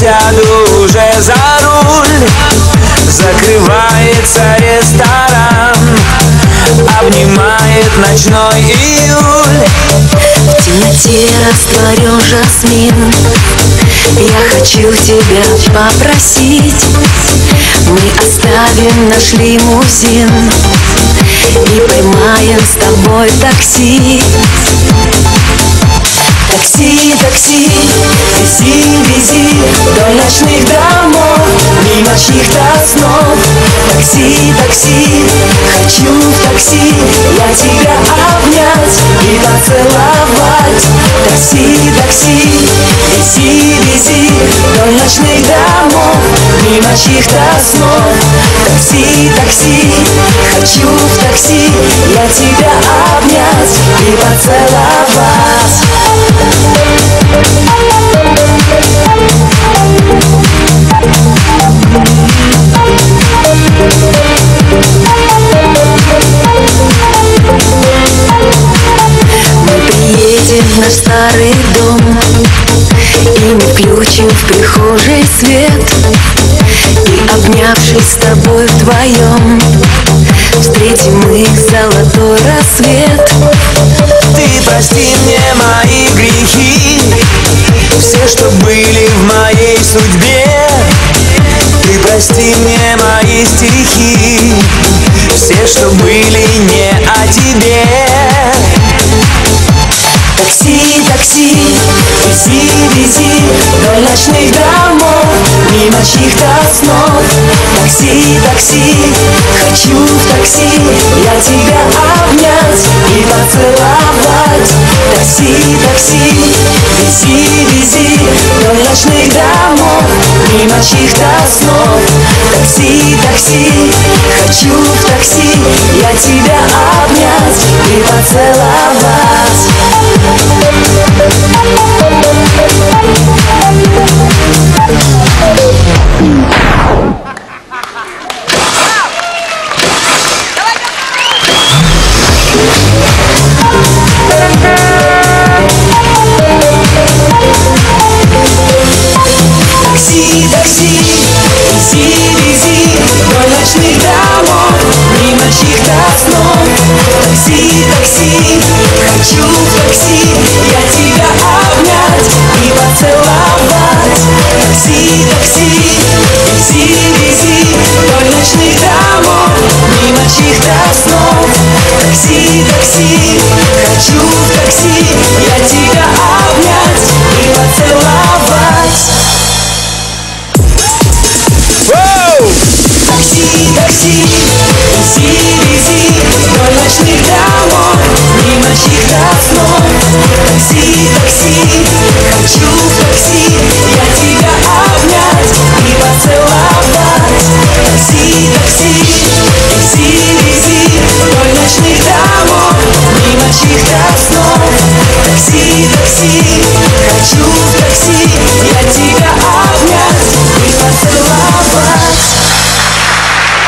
сяду уже за руль. Закрывается ресторан, обнимает ночной июль. В темноте растворен жасмин. Я хочу тебя попросить, мы оставим наш лимузин и поймаем с тобой такси. Такси, такси, вези, вези вдоль ночных домов, мимо чьих-то снов. Такси, такси, хочу в такси я тебя обнять и поцеловать. Такси, такси, вези, вези вдоль ночных домов, мимо чьих-то снов. Такси, такси, хочу в такси я тебя обнять и поцеловать. Мы приедем в наш старый дом, и мы включим в прихожей свет, и, обнявшись с тобой вдвоем, встретим мы золотой рассвет. Ты прости мне мои грехи, все, что были в моей судьбе. Ты прости мне мои стихи, все, что были не о тебе. Такси, такси, вези, вези вдоль ночных домов, мимо чьих-то снов. Такси, такси, хочу в такси я тебя обнять и поцеловать. Такси, такси, вези, вези вдоль ночных домов, мимо чьих-то снов. Такси, такси, хочу в такси я тебя обнять и поцеловать. Такси, такси, вези, вези вдоль ночных домов, мимо чьих-то снов. Такси, такси, хочу в такси я тебя обнять и поцеловать. Такси, такси, вези, вези вдоль ночных домов, мимо чьих-то снов. Такси, такси, хочу в такси я тебя обнять и поцеловать. Такси, такси, вези, вези вдоль ночных домов, мимо чьих-то снов. Такси, такси, хочу в такси